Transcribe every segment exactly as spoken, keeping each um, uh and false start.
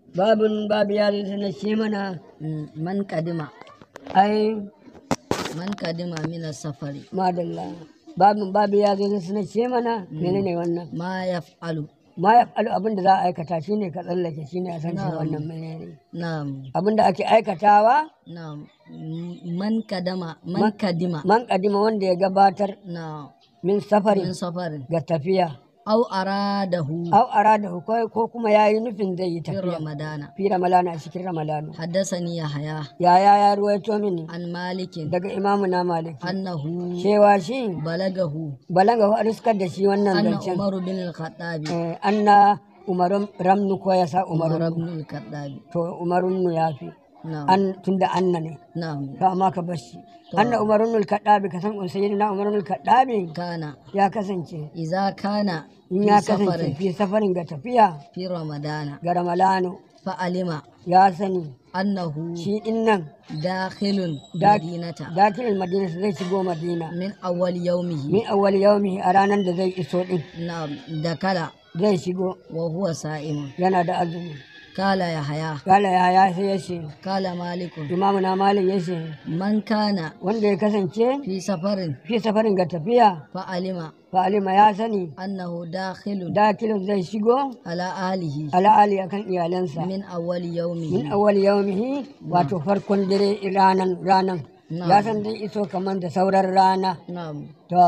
babun babu ya zai na ce mana man kadima ai man kadima mina safari madalla babun babu ya zai na ce mana menene wannan ma yaf'alu ma ya falu abin da za a aikata shine ka tsallake shine a san cewa wannan menene na'am abin da ake aikatawa na'am man kadama man kadima man kadima wanda ya gabatar na min safari min safarin ga tafiya au aradahu au aradahu ko ko kuma yayi nufin zai yi fi tafiya ramadana fi ramalana a cikin ramalana haddasani yahya yaya ya ruwaito mini an malikin daga imamu na maliki annahu cewa shi balagahu balanga a riskar da shi wannan anna zancen umaru bin al-khattabi eh, anna umarun ramnu ko ya sa umar umarun ibn al-khattabi to umarun nu ya fi na'am an tunda anna ne na'am to amma ka bashi anna umarun nul kaddabi ka san sayyidina umarun nul kaddabi kana ya kasance idza kana in fi ya kasance safarin fi safarin ga tafiya fi ramadana ga ramalano fa alima ya sani annahu shi din nan dakhilun Da- madinata dakilin madina zai shigo madina min awwal yawmihi min awwal yawmi a ranar da zai iso din na'am dakala zai shigo wa huwa sa'imun yana da azumi kala yahya kala ya ya sai ya ce kala malikun imamu na malik ya ce man kana wanda ya kasance fi safarin fi safarin ga tafiya fa alima fa alima ya sani annahu dakhilun dakilin zai shigo ala alihi ala ali akan iyalansa min awwal min yawmihi awwal yawmihi wato farkon dare ranan ranan Na'am. ya san zai iso kamar da sauran rana na'am to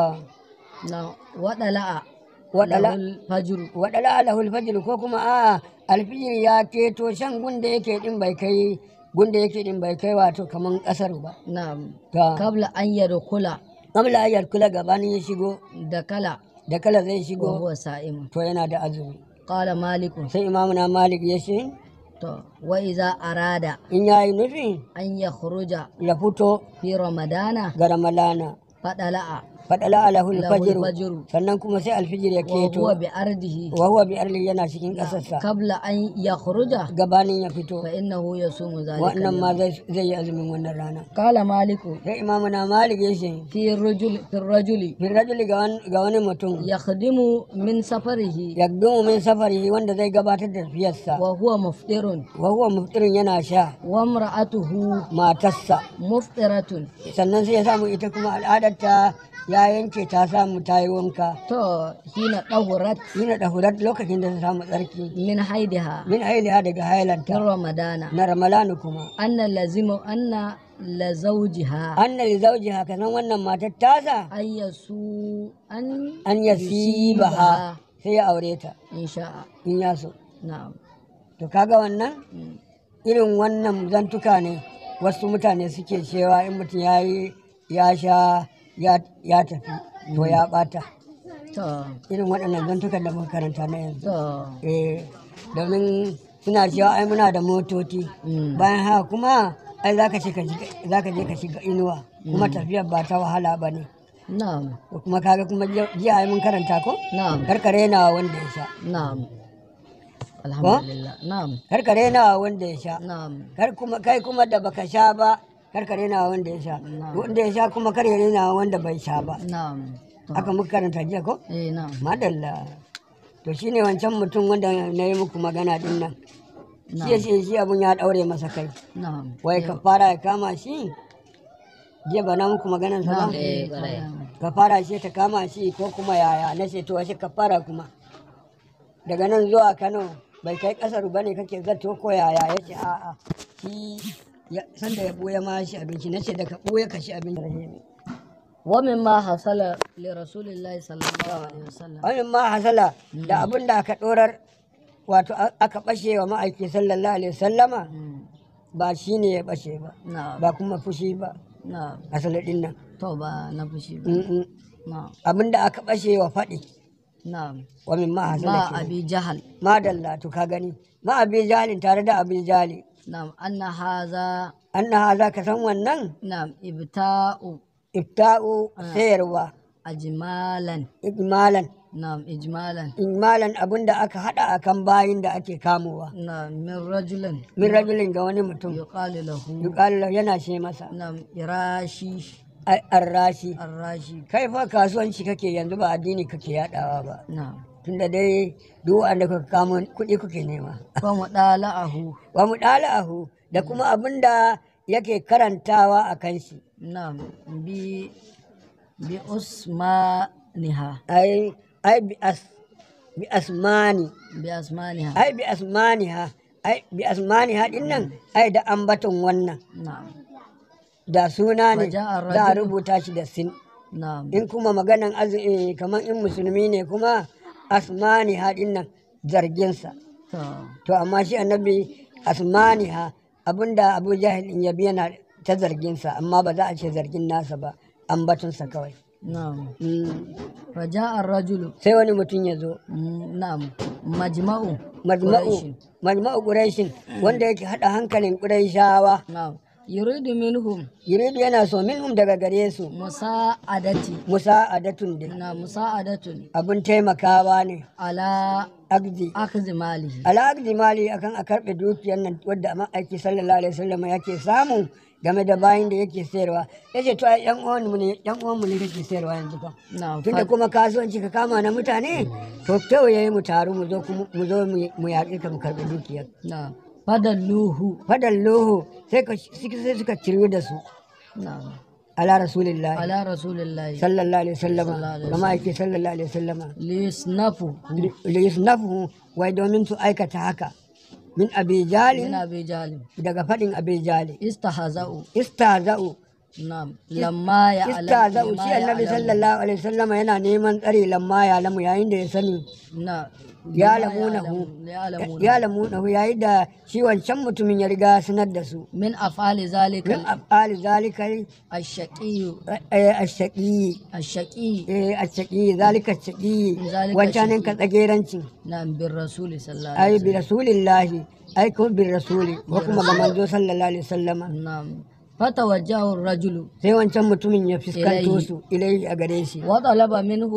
na wadala'a Wadala- lahul fajr waɗala alahul fajr ko kuma a alfijir ya keto shan gunda yake din bai kai gunda yake din bai kai wato kaman kasar ba na'am ta qabla an yadkhula kamla ayar kula gabanin ya shigo dakala da kala zai wa shigo huwa sa'imun to yana da azumi qala malikun sai imamu na malik ya ce to wa iza arada in yayi nufi an yakhruja ya fito fi ramadana ga ramalana fadala'a faɗala alahul lahul fajr fajr sannan kuma sai alfijir ya wa keto huwa bi ardihi wa huwa bi arli yana cikin ƙasarsa qabla an yakhruja gabanin ya fito fa innahu yasumu zalika wannan ma al-yawm. zai zai yi azumin wannan rana qala maliku sai imamu na malik ya ce fi rajul fi rajuli bin rajuli ga wani- ga wani mutum yakhdimu min safarihi yaqdumu min safarihi wanda zai gabatar da tafiyarsa wa huwa muftirun wa huwa muftirin yana sha wa imra'atuhu matarsa muftiratun sannan sai ya samu ita kuma al'adarta ya yanke ta samu ta yi wanka to hina dahurat yana da hurar lokacin da ta samu tsarki min haidiha min hailiha daga fi hailanta ramadana na ramalanu kuma anna lazimu anna la zawjiha anna li zawjiha kanan wannan matar tasa ayyasu an an yasibaha sai ya aure ta insha'a in ya so na'am to kaga wannan Mm. irin wannan zantuka ne wasu mutane suke cewa in mutum ya yi ya sha ya ya tafi to ya bata to irin waɗannan zantukan da muka karanta na yanzu to eh domin suna cewa ai muna da motoci Mm. bayan haka kuma ai zaka ce ka shiga- zaka je ka shiga inuwa kuma tafiyar ba ta wahala ba ne na'am to kuma kaga kuma jiya jiya ai mun karanta ko na'am karkare na wanda ya sha na'am alhamdulillah na'am karkare na wanda ya sha na'am kar kuma kai kuma da baka sha ba kar ka rena wanda ya sha wanda ya sha kuma kar ya rena wanda bai sha ba na'am to haka muka karanta jiya ko eh na'am madalla to shine wancan mutum wanda na yi muku magana din nan shi ya na'am ce shi abun ya daure masa kai na'am wai ka fara ya kama shi jiya ba na muku maganan sa ba na'am eh kwarai ka fara shi ta kama shi ko kuma yaya na ce to washe ka fara kuma daga nan zuwa Kano bai kai kasar ba ne kake zato ko yaya ya ce a'a shi ya- sanda ya ɓoye ma shi abinci na ce daga ɓoye ka shi abinci wa mimma hasala li rasulillahi sallallahu alaihi wasallam wani ma hasala da abin da aka ɗorar wato a- aka ɓashe wa ma'aiki sallallahu alaihi wasallama Mm. ba shi ne ya ɓashe ba na'am ba kuma fushi ba na'am asali ɗin nan to ba na fushi ba Mm-mm. na'am abin da aka ɓashe wa faɗi na'am wa min ma hasala ma kenan. abi jahal madalla to ka gani ma abi jalin tare da abi jali na'am anna haza annaha za ka san wannan na'am ibta'u ifta'u sayarwa ajmalan ijmalan na'am ijmalan ijmalan abin da aka hada akan bayin da ake kamowa na'am min rajulin min rajulin ga wani mutum yuqalu lahu yuqalu yana ce masa na'am irashi ai arrashi arrashi kai fa kasuwanci kake yanzu ba addini kake yadawa ba na'am tunda dai duk wanda kuka kamo kuɗi kuke nema. fa mudala'ahu Wa mudala'ahu da kuma abin da yake karantawa a kan shi. na'am bi bi usmaniha Ai ai bi as bi asmani bi asmaniha ai bi asmaniha ai bi asmaniha din nan ai da ambaton wannan na'am da suna ne Waja ar-rajulu. za a rubuta shi da sin. na'am In kuma maganan azumi kamar in musulmi ne kuma asmaniha din nan zarginsa. to To amma shi annabi asmaniha abinda Abu Jahil in yabi yana ta zarginsa amma ba za a ce zargin nasa ba ambatonsa kawai. na'am Mm. faja'a ar-rajulu Sai wani mutum ya zo Mm, na'am majma'u majma'u Quraishin. majma'u quraishin wanda yake hada hankalin quraishawa na'am yuridu minhum yuridu yana so minhum daga gare su musa'adati musa'adatun din na musa'adatun abun taimakawa ne ala agdi akhdhi malihi ala agdi mali akan a karbe dukiyar nan wadda ma'aiki sallallahu alaihi wasallam yake samu game da bayin da yake sayarwa yace to ai yan uwan mu ne yan uwan mu ne kake sayarwa yanzu fa na'am tunda kuma kasuwanci ka kama na mutane to kyau yayi mu taru mu zo kuma- mu zo mu mu yaƙi ka mu karbi dukiyar na'am fadalluhu fadalluhu sai ka sai suka cirwi da su na'am ala rasulillah ala rasulillahi sallallahu alaihi wasallam Sallallahu alaihi kama yake sallallahu alaihi wasallam lisnafu li yusnafu wai domin su aikata haka min abi min jalin abi jalim daga fadin abi jali istahza'u istaza'u na'am lamma ya istaza'u shi annabi sallallahu alaihi wasallam yana neman tsare lamma ya lamu yayin da ya sani na ya lamunahu ya lamuna ya lamunahu yayin da shi wancan mutumin ya riga sanar da su min af'ali min zalika af'ali zalikal ash-shaqiyyu ashaqi ash-shaqi eh ashaqi zalika ashaqi Zalika wancanin ka tsagerancin na'am bir rasuli sallallahu ai alaihi bi rasulillahi ai ko bi rasuli ko kuma ga manzo sallallahu alaihi wasallama wasallam na'am fatawajjahu ar-rajulu sai wancan mutumin ya fuskanto Ilaihi. su ilai a gare shi wa talaba minhu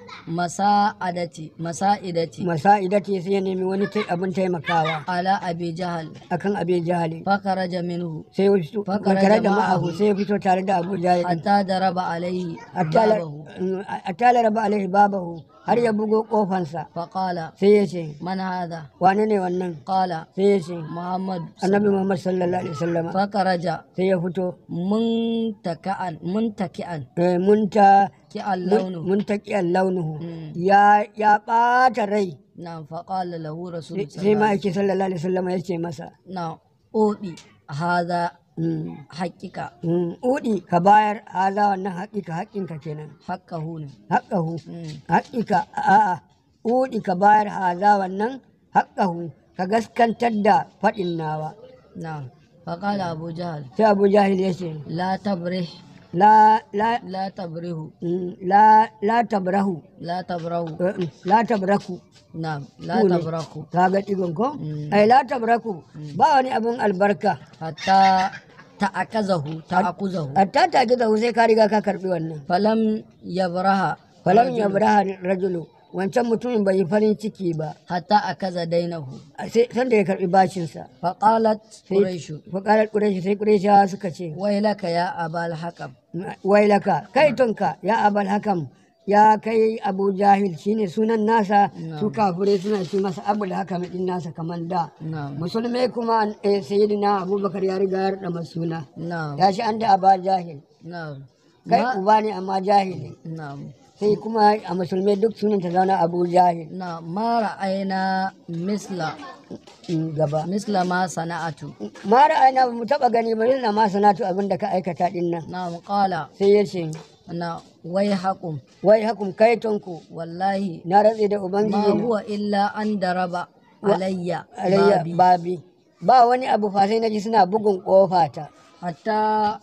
al-masa'adati masa'idati masa'idati sai ya nemi wani tai abin taimakawa ala abi jahal akan abi jahali fakaraja minhu sai ya fito Fakaraja tare da ma'ahu. ma'ahu sai ya fito tare da abu jahali hatta daraba alaihi babahu attala raba alaihi babahu har ya bugo kofansa faqala sai ya ce man hadha wane ne wannan qala sai ya ce muhammad annabi muhammad sallallahu alaihi wasallama fakaraja sai ya fito muntaka'an muntaki'an eh, mun ta ki'an launu mun ta kiyan launuhu Mm. ya ya ɓata rai na faqala lahu rasul sai ma yake sallallahu alaihi wasallam ya ce masa na odi hadha mm, haqiqa mm, udi ka bayar haza wannan haƙiƙa haƙƙinka kenan haqqahu ne haƙƙahu Mm. haƙiƙa a'a udi ka bayar haza wannan haƙƙahu ka gaskantar da faɗin nawa na faqala abu jahal sai abu jahil ya ce la tabrih la la la tabrihu mm, la la tabrahu la tabrahu eh, la tabraku na la Ku ne. tabrahu ka ga ɗigon ko Mm. ai la tabraku ba wani abun albarka hatta ta'akazahu ta'akuzahu hatta ta gida sai ka riga ka karbi wannan falam yabraha falam ya braha rajulu wancan mutumin bai yi farin ciki ba hatta akaza dainahu sai sanda ya karbi bashinsa faqalat quraishu fakarar ƙureshi sai ƙureshawa suka ce wailaka ya abal hakam wailaka kai tonka ya abal hakam ya kai abu jahil shine sunan nasa su kafirai suna ce masa abul hakam din nasa kamar da na'am musulmai kuma eh, sayyidina abubakar ya riga ya rada masa suna na'am ya shi an da aba jahil na'am kai Ma- uba ne amma jahili na'am sai kuma a musulmai duk sunan ta zauna abu jahil na ma ra'ayna misla Mm, gaba misla ma sana'atu mara aina ba mu taba gani ba illa ma sanatu abin da ka aikata din nan na'am qala sai ya ce na wai hakum wai hakum kai tonku wallahi na ratse da ma ubangiji na huwa illa an daraba alayya alayya babi babi ba wani abu fa sai naji suna bugun kofata hatta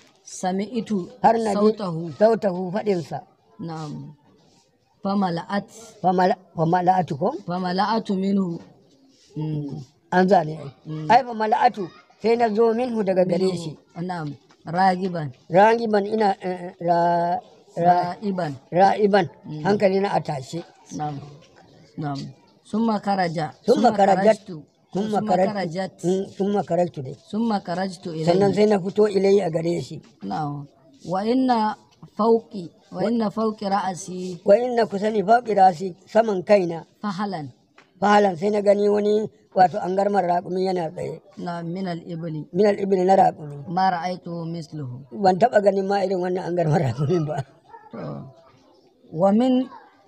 sami'tu har na ji sautahu sautahu fadinsa na'am famala'at famala'atu ko famala'atu minhu Mm. an zane ai ai famala'atu sai na zo minhu daga gare shi na'am ragiban ragiban ina eh, ra ra ra'iban ra'iban hankali na a tashe na'am na'am summa karaja Summa karajat. karajtu Summa summa karajtu. karajat Mm, summa karajtu dai summa karajtu sannan ilayhi sai na fito ilai a gare shi na'am wa inna fauki wa inna fauki ra'asi wa inna kusani fauki rasi saman kaina fahalan fahalan sai na gani wani wato an garmar raƙumi yana tsaye na min al-ibli min al-ibli na raƙumi ma ra'aytu misluhu. ban taɓa ganin ma irin wannan an garmar raƙumin ba. To, wa min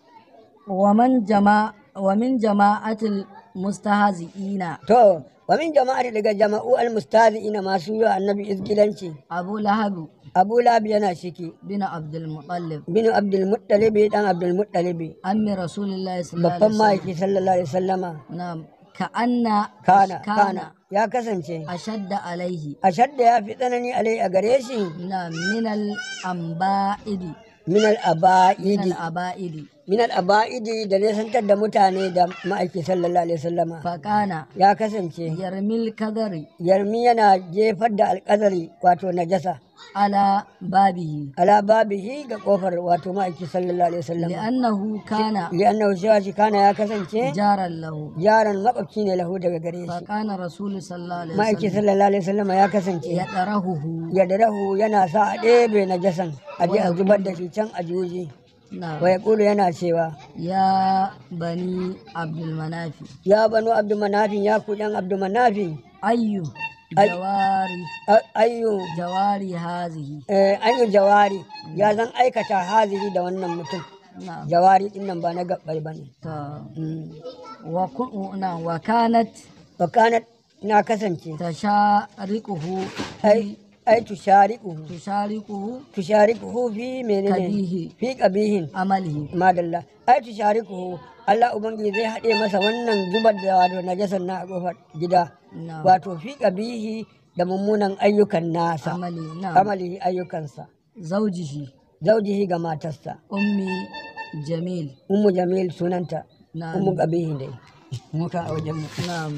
wa man jama wa min jama'atil mustahzi'ina To, wa min jama'ati daga jama'u al-mustazi'ina masu yi wa annabi izgilanci. Abu Lahab Abu Lahab yana shiki. bin Abdul Muttalib Bin Abdul Muttalibi dan Abdul Muttalibi. ammi Rasulullahi sallallahu Babban alaihi mahaifi sallallahu alaihi wasallama. wasallam. Na'am, ka'anna Kana, kana. Ya kasance. ashadda alaihi Ashadda ya fi tsanani alai a gare shi na min al-amba'idi min min al-aba'idi. al-aba'idi Min al-aba'idi da nesantar da mutane da ma'aiki sallallahu alaihi wasallama. faqana Ya kasance. yarmil kadari Yarmi yana jefar da alƙazari wato najasa. ala babihi Ala babihi ga kofar wato ma'aiki sallallahu alaihi wasallama. li'annahu kana Li'annahu cewa shi kana ya kasance jaran lahu yaron makwabci ne lahu daga gare shi. faqana rasul sallallahu alaihi Ma'aiki wasallam sallallahu alaihi wasallama ya kasance yadarahu ya darahu yana sa a ɗebe najasan a je a zubar da shi can a juji. na Wa yaqulu yana cewa ya bani abdul manafi ya banu abdu manafin ya ku ɗan abdu manafin ayyu Ay- jawari a- ayyu jawari hazihi eh, ayyu jawari ya zan aikata hazihi da wannan mutum. na Jawari din nan ba na gabbai ba ne. ta Mm. wa kun na wa kanat Wa kanat na kasance tashariquhu ai ai tushariquhu tushariquhu tushariquhu fi menene kabihi fi qabihin amalihi madalla ai tushariquhu Allah ubangiji zai haɗe masa wannan zubar da wato najasan na a kofar gida na wato fi qabihi da mummunan ayyukan nasa amali na amalihi ayyukansa zaujihi zaujihi ga matarsa ummi jamil ummu jamil sunanta na ummu qabihi dai muta a wajen mu na'am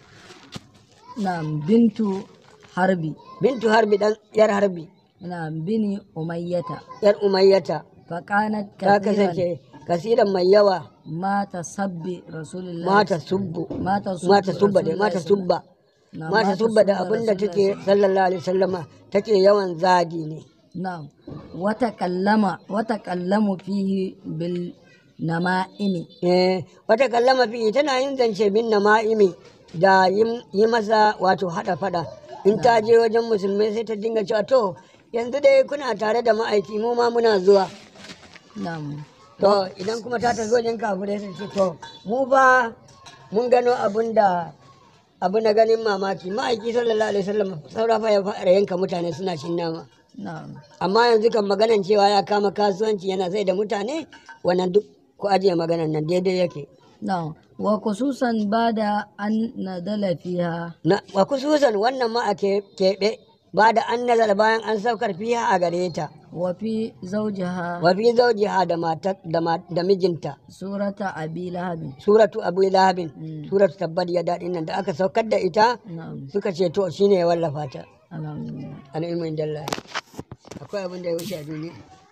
na'am bintu harbi bintu harbi dan yar harbi na'am bini umayyata yar umayyata faqanat ta kathiran kasance kasiran mai yawa mata sabbi rasulullahi mata subbu mata subbu mata subba dai mata subba na mata subba da abin da take sallallahu alaihi wasallama take yawan zagi ne. na'am wata kallama wata kallamu fihi bil nama'imi Eh, wata kallama fi tana yin zance bin nama'imi da yin- yi masa wato hada fada in ta je wajen musulmai sai ta dinga cewa to yanzu dai kuna tare da ma'aiki mu ma muna zuwa. na'am To idan kuma ta tafi wajen kafirai sai ce to mu fa mun gano abun da abu na ganin mamaki ma'aiki sallallahu alaihi wasallam saura fa ya fara yanka mutane suna cin nama. na'am Amma yanzu kan maganan cewa ya kama kasuwanci yana sai da mutane wannan duk ku ajiye maganan nan daidai yake. na'am wa khususan bada an nadala fiha Na wa kususan wannan ma a ke- keɓe ba da an nazar bayan an saukar fiha a gare ta wa fi zawjiha wa fi zawjiha da matar da, ma- da mijinta surata abi lahabin suratu abu lahabin Mm. suratu tabbat ya daɗin nan da aka saukar da ita na'am suka ce to shine ya wallafa ta alhamdulillah al'ilmin dallahi akwai abin da ya wuce a duniya